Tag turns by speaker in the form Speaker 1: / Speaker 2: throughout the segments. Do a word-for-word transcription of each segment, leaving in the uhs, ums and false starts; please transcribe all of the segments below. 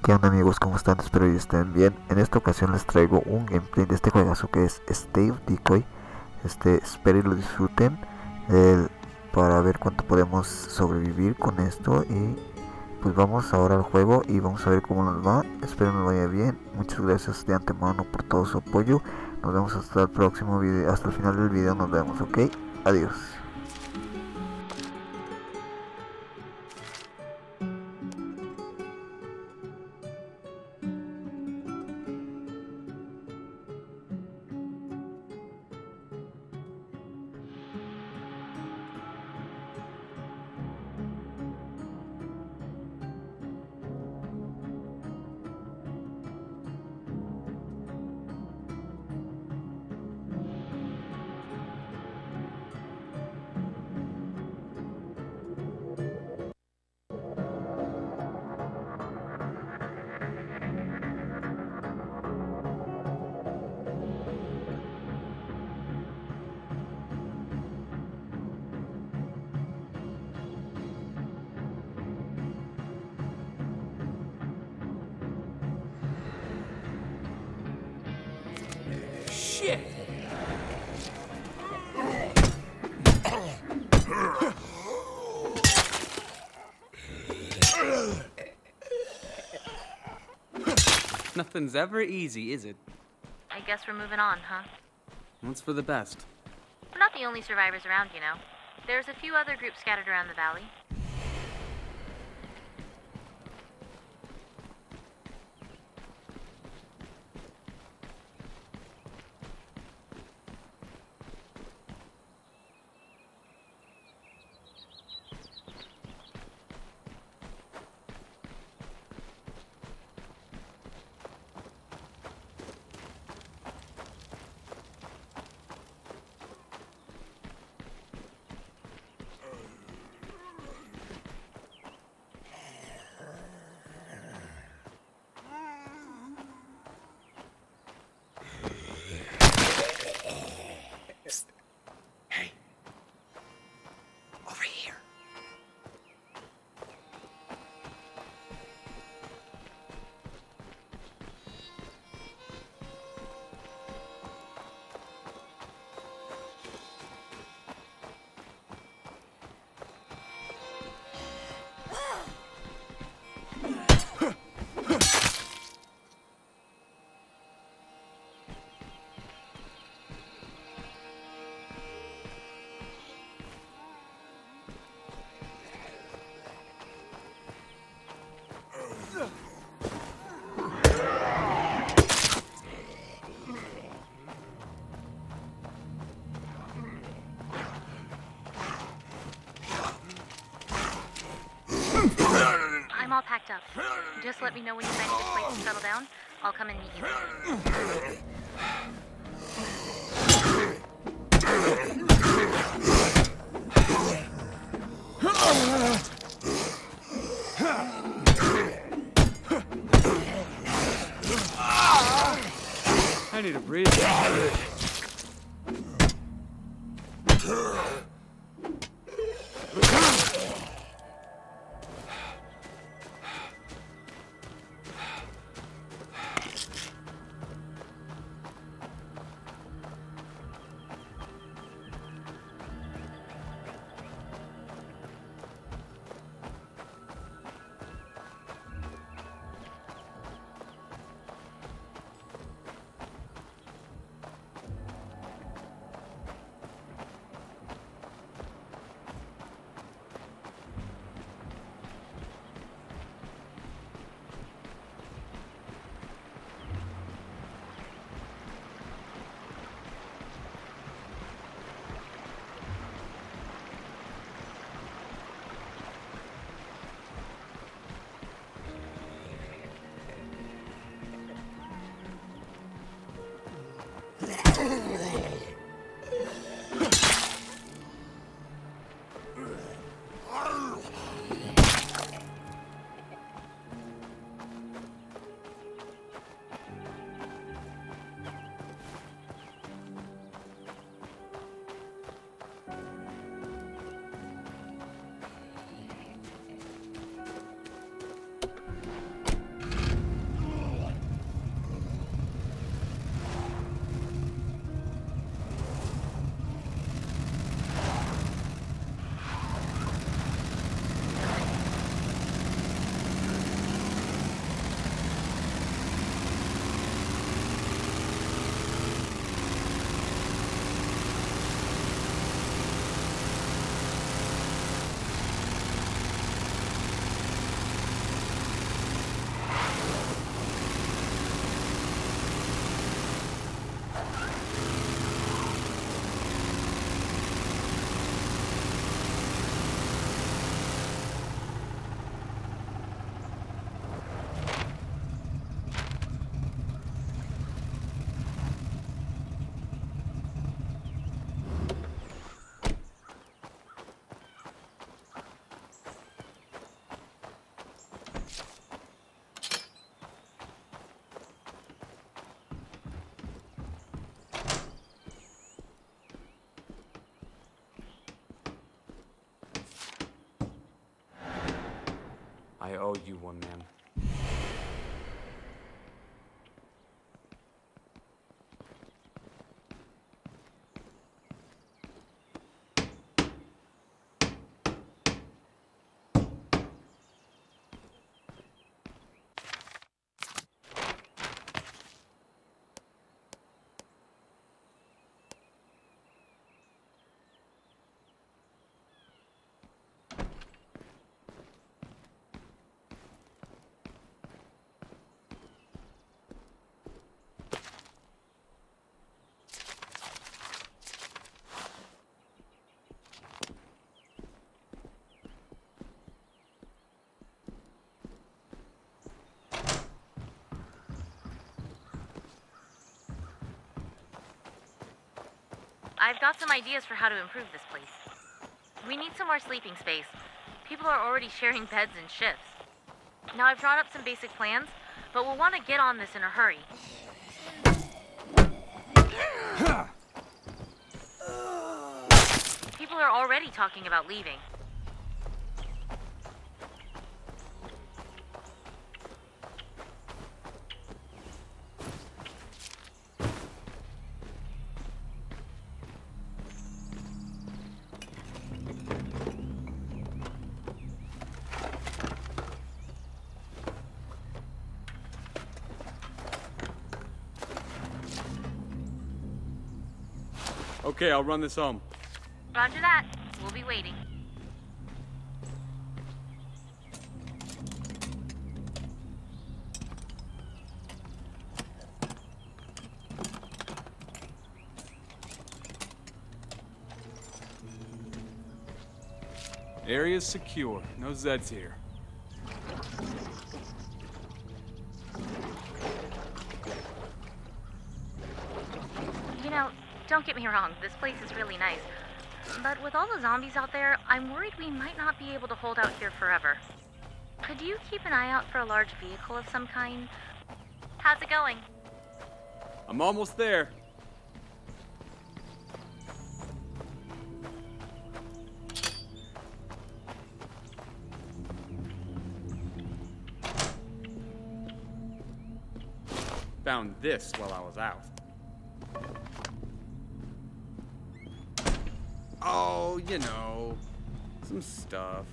Speaker 1: ¿Qué onda amigos? ¿Cómo están? Espero que estén bien. En esta ocasión les traigo un gameplay de este juegazo que es Stave Decoy. Este, espero y lo disfruten eh, para ver cuánto podemos sobrevivir con esto. Y pues vamos ahora al juego y vamos a ver cómo nos va. Espero nos vaya bien. Muchas gracias de antemano por todo su apoyo. Nos vemos hasta el próximo video, hasta el final del video nos vemos, ¿ok? Adiós.
Speaker 2: Shit! Nothing's ever easy, is it?
Speaker 3: I guess we're moving on, huh?
Speaker 2: What's for the best?
Speaker 3: We're not the only survivors around, you know. There's a few other groups scattered around the valley.
Speaker 2: Hey. Over here.
Speaker 3: I'm all packed up. Just let me know when you find a good place to settle down. I'll come and meet you.
Speaker 2: I need a breather. you, one man.
Speaker 3: I've got some ideas for how to improve this place. We need some more sleeping space. People are already sharing beds and shifts. Now, I've drawn up some basic plans, but we'll want to get on this in a hurry. People are already talking about leaving.
Speaker 2: Okay, I'll run this home.
Speaker 3: Roger that. We'll be waiting.
Speaker 2: Area's secure. No Zeds here.
Speaker 3: You know, don't get me wrong, this place is really nice. But with all the zombies out there, I'm worried we might not be able to hold out here forever. Could you keep an eye out for a large vehicle of some kind? How's it going?
Speaker 2: I'm almost there. Found this while I was out. Oh, you know, some stuff.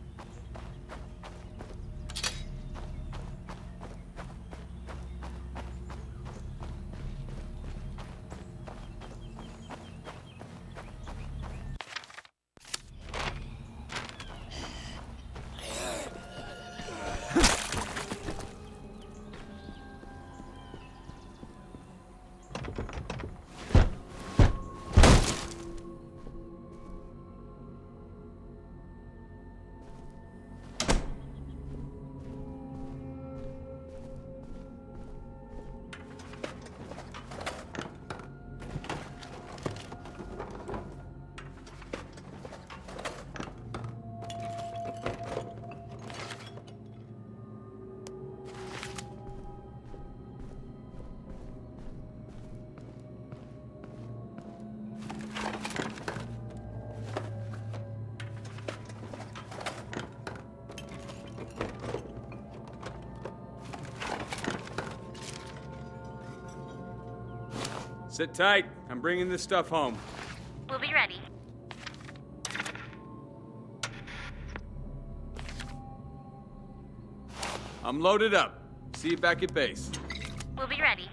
Speaker 2: Sit tight. I'm bringing this stuff home.
Speaker 3: We'll be ready.
Speaker 2: I'm loaded up. See you back at base.
Speaker 3: We'll be ready.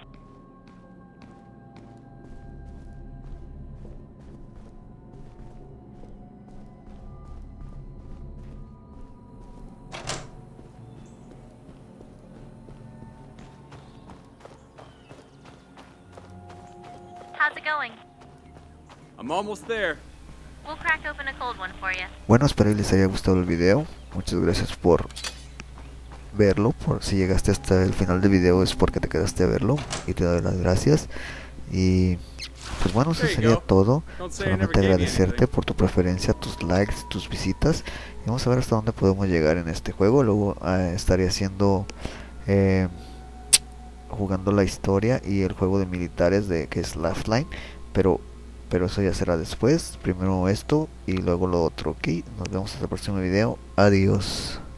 Speaker 3: How's it going?
Speaker 2: I'm almost there.
Speaker 3: We'll crack open a cold one for you.
Speaker 1: Bueno, espero que les haya gustado el video. Muchas gracias por verlo. Por si llegaste hasta el final del video es porque te quedaste a verlo y te doy las gracias. Y pues bueno, eso sería todo. Solamente agradecerte por tu preferencia, tus likes, tus visitas. Y vamos a ver hasta dónde podemos llegar en este juego. Luego eh, estaré haciendo eh, jugando la historia y el juego de militares de que es Lifeline, pero pero eso ya será después. Primero esto y luego lo otro. Ok, nos vemos hasta el próximo video. Adiós.